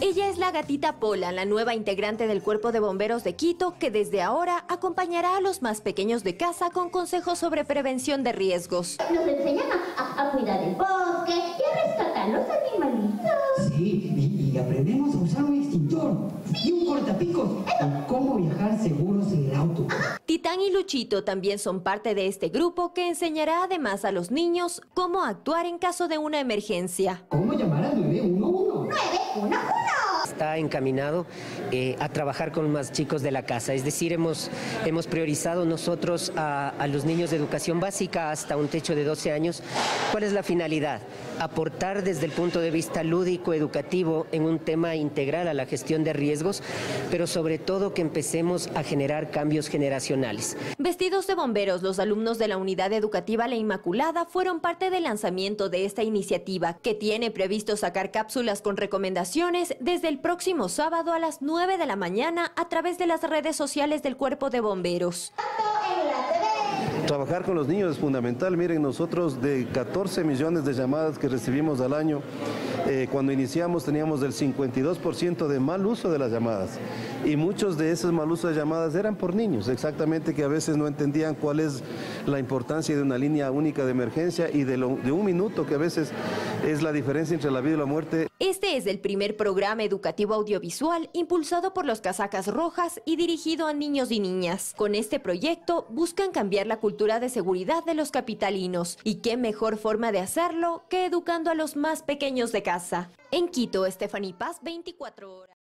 Ella es la gatita Pola, la nueva integrante del Cuerpo de Bomberos de Quito, que desde ahora acompañará a los más pequeños de casa con consejos sobre prevención de riesgos. Nos enseñan a cuidar el bosque y a rescatar los animalitos. Sí, y aprendemos a usar un extintor y un cortapicos. Y cómo viajar seguros en el auto. Titán y Luchito también son parte de este grupo que enseñará además a los niños cómo actuar en caso de una emergencia. ¿Cómo llamar al 911? 911. Está encaminado a trabajar con más chicos de la casa, es decir, hemos priorizado nosotros a los niños de educación básica hasta un techo de 12 años. ¿Cuál es la finalidad? Aportar desde el punto de vista lúdico, educativo, en un tema integral a la gestión de riesgos, pero sobre todo que empecemos a generar cambios generacionales. Vestidos de bomberos, los alumnos de la Unidad Educativa La Inmaculada fueron parte del lanzamiento de esta iniciativa, que tiene previsto sacar cápsulas con recomendaciones desde el próximo sábado a las 9 de la mañana a través de las redes sociales del Cuerpo de Bomberos. Trabajar con los niños es fundamental. Miren, nosotros de 14 millones de llamadas que recibimos al año, cuando iniciamos teníamos el 52% de mal uso de las llamadas. Y muchos de esos mal uso de llamadas eran por niños, exactamente, que a veces no entendían cuál es la importancia de una línea única de emergencia y de un minuto, que a veces es la diferencia entre la vida y la muerte. Este es el primer programa educativo audiovisual impulsado por los Casacas Rojas y dirigido a niños y niñas. Con este proyecto buscan cambiar la cultura de seguridad de los capitalinos. Y qué mejor forma de hacerlo que educando a los más pequeños de casa. En Quito, Stephanie Paz, 24 horas.